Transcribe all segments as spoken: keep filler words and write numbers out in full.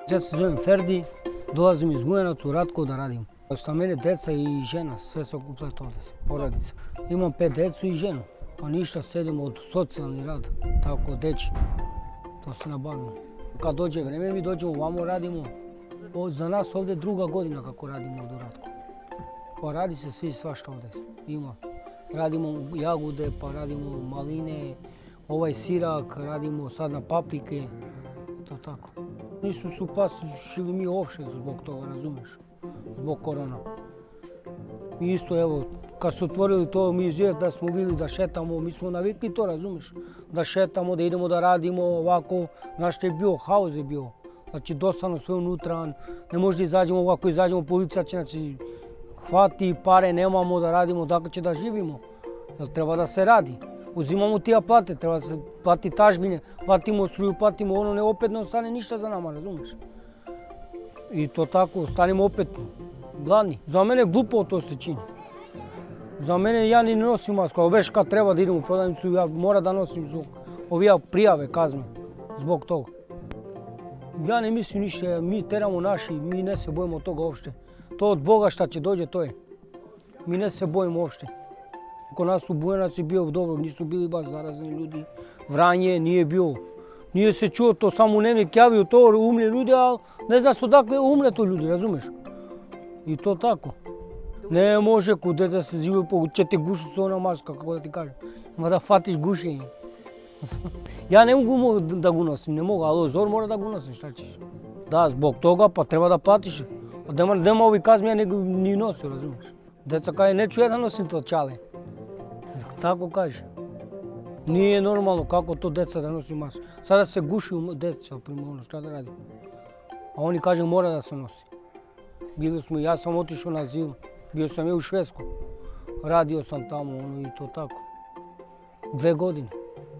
Ja se zovem Ferdi, dolazim iz Bujanovaca u Ratko da radim. Sta mene deca i žena, sve se okupljaju ovdje, porodica. Imam pet decu i ženu, pa ništa, sedimo od socijalni rad, tako deči, to se nabavimo. Kad dođe vreme, mi dođemo ovamo, radimo. Za nas ovdje druga godina kako radimo ovdje u Ratku. Pa radi se svi svašta ovdje, ima. Radimo jagude, pa radimo maline, ovaj sirak, radimo sad na paprike, to tako. Nismo se uplašili mi uopšte zbog toga, razumiješ, zbog korona. Mi isto, evo, kad su otvorili to, mi izvijest da smo vidjeli da šetamo, mi smo navikli to, razumiješ, da šetamo, da idemo da radimo ovako, znaš što je bio, haos je bio. Znači, dosadno sve unutra, ne možda izađemo ovako, izađemo, policija će, znači, hvati, pare nemamo da radimo, dakle će da živimo, jer treba da se radi. Uzimamo tija plate, treba da se plati tažbine, platimo struju, platimo ono, ne, opet ne ostane ništa za nama, razumiješ? I to tako, ostanemo opet gladni. Za mene glupo to se čini. Za mene ja ni ne nosim masku, ali već kad treba da idem u prodavnicu, ja moram da nosim zbog ovija prijave, kazne, zbog toga. Ja ne mislim ništa, mi teramo naši, mi ne se bojimo toga uopšte. To od Boga šta će dođe, to je. Mi ne se bojimo uopšte. Kod nas u Bujanovac je bio dobro, nisu bili baš zarazni ljudi. Vranje nije bio. Nije se čuo to, samo u dnevnik javio to, umre ljudi, ali ne zna se odakle umre to ljudi, razumeš? I to tako. Ne može kod da se živi po će te gušiti ona maska, kako da ti kažem. Ima da fatiš gušenje. Ja ne mogu da ga nosim, ne mogu, ali zor mora da ga nosim, šta ćeš? Da, zbog toga pa treba da platiš. Nema ovi kazni, ja ne ni nosio, razumiješ? Deca kaže, neću ja da nosim to čale. Tako kaže. Nije normalno kako to deca da nosi masku. Sada se guši deca, ono šta da radi. A oni kaže mora da se nosi. Bili smo, ja sam otišao na azil, bio sam ja u Švedsku. Radio sam tamo, ono i to tako. Dve godine.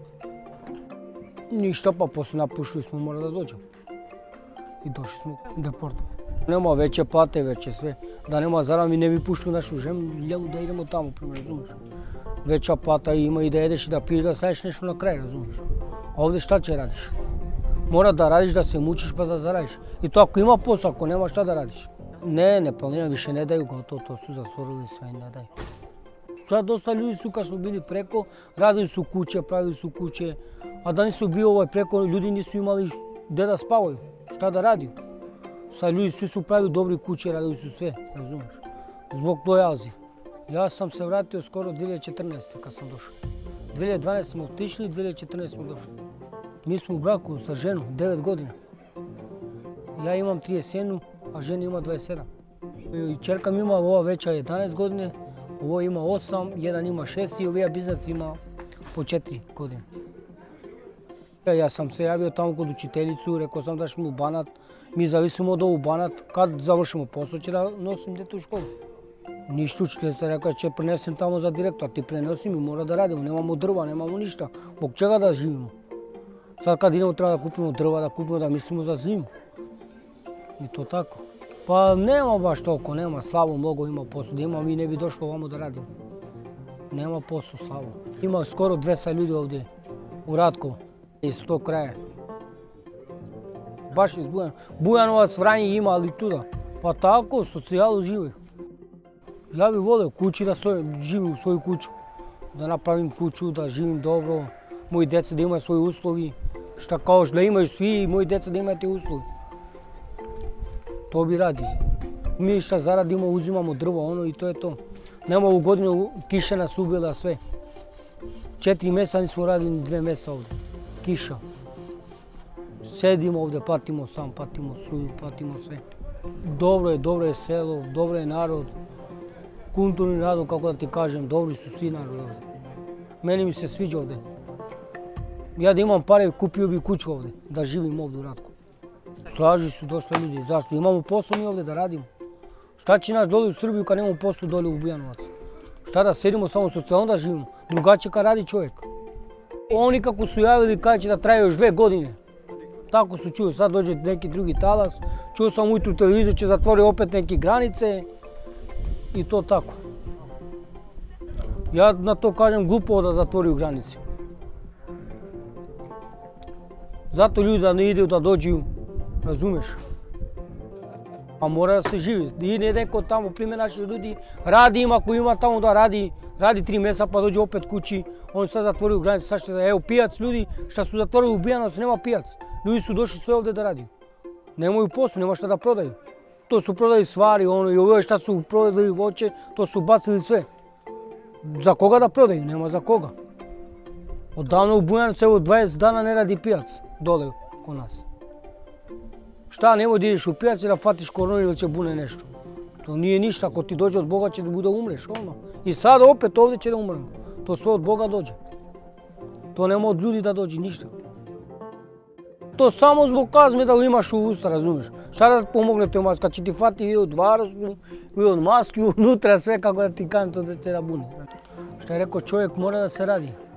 Ništa, pa posle napuštili smo, mora da dođemo. I došli smo deportovani. Nema veće plate, veće sve. Da nema zarada mi ne bi puštili našu žemlju da idemo tamo, primjer, razumiješ? Veća plata ima i da jedeš i da piješ, da staneš nešto na kraj, razumiješ? A ovdje šta će radiš? Mora da radiš, da se mučiš pa da zaradiš. I to ako ima posao, ako nema šta da radiš. Ne, ne planiram, više ne daju gotovo, to su zatvorili sve i ne daju. Sad dosta ljudi su kad smo bili preko, radili su kuće, pravili su kuće, a da nisu bio ovaj preko, ljudi nisu imali gdje da spavaju, šta da radiju. Sad ljudi svi su pravili dobri kuće, radili su sve, razumiješ, zbog lojalzi. Ja sam se vratio skoro dvije hiljade četrnaeste. kad sam došao. dvije hiljade dvanaeste smo otišli, dvije hiljade četrnaeste smo došli. Mi smo u braku sa ženom, devet godina. Ja imam trideset jednu, a žena ima dvadeset sedam. I čerka mi ima, ova veća jedanaest godine, ovo ima osam, jedan ima šest i ovija biznac ima po četiri godine. Ja sam se javio tamo kod učiteljicu, rekao sam da ćemo u Banat. Mi zavisimo od ovu Banat, kad završimo posao će da nosim dete u školu. Ništa učiteljica rekao će prenesem tamo za direktor, ti prenosi mi, mora da radimo, nemamo drva, nemamo ništa. Zbog čega da živimo? Sad kad idemo treba da kupimo drva, da kupimo da mislimo za zimu. I to tako. Pa nema baš toliko, nema, slabo mnogo ima posao, da ima mi ne bi došlo ovamo da radimo. Nema posao, slabo. Ima skoro dvesta ljudi ovdje u Ratkovu, iz tog kraja. Baš iz Bujanovac. Bujanovac, Vranje ima, ali tuda. Pa tako, socijalu živi. Ja bih volio kući da živim u svoju kuću. Da napravim kuću, da živim dobro. Moji djeca da imaju svoje uslovi. Šta kao da imaju svi, moji djeca da imaju te uslovi. To bi radi. Mi šta zaradimo, uzimamo drvo, ono i to je to. Nema ovu godinu, kiša nas ubila sve. Četiri mjeseca nismo radili ni dve mjeseca ovdje. Kiša. Sedimo ovdje, platimo stan, platimo struju, platimo sve. Dobro je, dobro je selo, dobro je narod. Kulturni narod, kako da ti kažem, dobri su svi narod ovdje. Meni mi se sviđa ovdje. Ja da imam pare, kupio bi kuću ovdje, da živim ovdje u Ratku. Slaži su dosta ljudi, zašto? Imamo posao mi ovdje da radimo. Šta će nas dole u Srbiju kad nemamo posao dole u Bujanovac? Šta da sedimo samo socijalno da živimo? Drugačije kad radi čovjek. Oni kako su javili kada će da traje još dve godine. Tako su čuo, sad dođe neki drugi talas. Čuo sam ujutru televiziju će zatvori opet neke granice. I to tako. Ja na to kažem glupo da zatvoriju granice. Zato ljudi da ne idu da dođu, razumeš? A mora da se živi. Ide neko tamo, primjer naši ljudi, radi ima, ako ima tamo da radi, radi tri mjeseca pa dođe opet kući, oni sad zatvorili granice, sad što evo pijac ljudi, šta su zatvorili u Bujanovcu, nema pijac. Ljudi su došli sve ovdje da radi. Nemaju poslu, nema šta da prodaju. To su prodali stvari, ono, i ovo šta su prodali voće, to su bacili sve. Za koga da prodaju? Nema za koga. Odavno u Bujanovcu, evo dvadeset dana ne radi pijac, dole kod nas. Šta, nemoj da ideš u pijac i da fatiš koronu ili će bune nešto. To nije ništa, ako ti dođe od Boga će da bude umreš, odmah. I sad opet ovdje će da umremo. To sve od Boga dođe. To nema od ljudi da dođe, ništa. To samo zbog kazme da imaš u usta, razumiješ. Šta da pomogne te maska, kad će ti fati i od varusnu, i od maski, unutra sve kako da ti kažem, to da će da bune. Šta je rekao, čovjek mora da se radi.